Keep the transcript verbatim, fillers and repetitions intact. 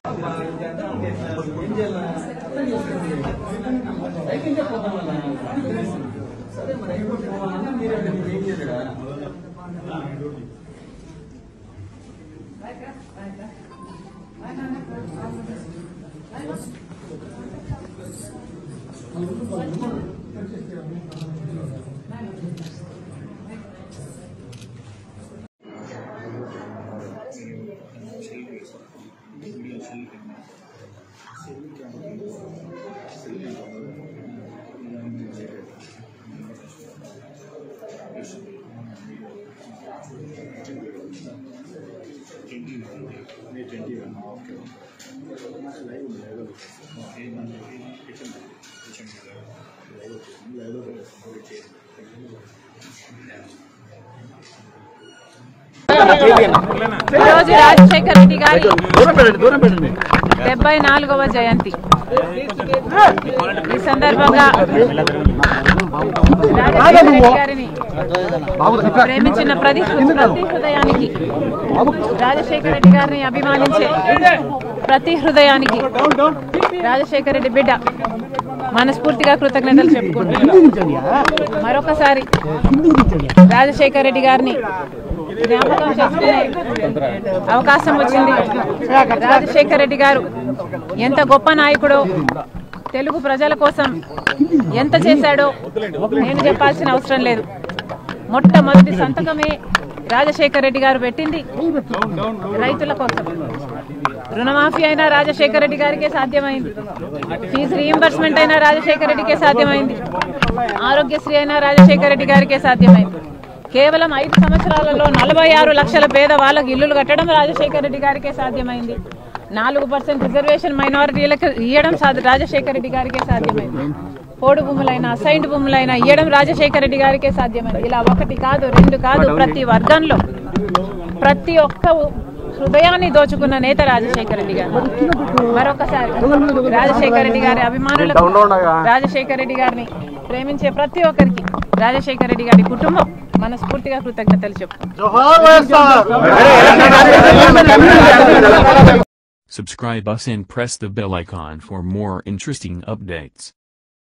ఈరోజు రాజశేఖర రెడ్డి గారి డెబ్బై నాలుగవ జయంతి. ఈ సందర్భంగా రాజశేఖర రెడ్డి గారిని ప్రేమించిన ప్రతి ప్రతి హృదయానికి, రాజశేఖర రెడ్డి గారిని అభిమానించే ప్రతి హృదయానికి రాజశేఖర రెడ్డి బిడ్డ మనస్ఫూర్తిగా కృతజ్ఞతలు చెప్పుకుంటున్నాను. మరొకసారి రాజశేఖర రెడ్డి గారిని జ్ఞాపకం చేసుకునే అవకాశం వచ్చింది. రాజశేఖర రెడ్డి గారు ఎంత గొప్ప నాయకుడో, తెలుగు ప్రజల కోసం ఎంత చేశాడో నేను చెప్పాల్సిన అవసరం లేదు. మొట్టమొదటి సంతకమే రాజశేఖర రెడ్డి గారు పెట్టింది రైతుల కోసం. రుణమాఫీ అయినా రాజశేఖర రెడ్డి గారికే సాధ్యమైంది, ఫీజు రీయింబర్స్మెంట్ అయినా రాజశేఖర రెడ్డికే సాధ్యమైంది, ఆరోగ్యశ్రీ అయినా రాజశేఖర రెడ్డి గారికే సాధ్యమైంది. కేవలం ఐదు సంవత్సరాలలో నలభై ఆరు లక్షల పేద వాళ్ళకు ఇల్లులు కట్టడం రాజశేఖర రెడ్డి గారికే సాధ్యమైంది. నాలుగు పర్సెంట్ రిజర్వేషన్ మైనారిటీలకు ఇవ్వడం రాజశేఖర రెడ్డి గారికే సాధ్యమైంది. పోడు భూములైనా అసైన్డ్ భూములైనా ఇవ్వడం రాజశేఖర రెడ్డి గారికే సాధ్యమైంది. ఇలా ఒకటి కాదు, రెండు కాదు, ప్రతి వర్గంలో ప్రతి ఒక్క హృదయాన్ని దోచుకున్న నేత రాజశేఖర రెడ్డి గారు. మరొకసారి రాజశేఖర రెడ్డి గారి అభిమానులకు, రాజశేఖర రెడ్డి గారిని ప్రేమించే ప్రతి ఒక్కరికి రాజశేఖర రెడ్డి గారి కుటుంబం మనస్ఫూర్తిగా కృతజ్ఞతలు చెప్తాం. Subscribe us and press the bell icon for more interesting updates.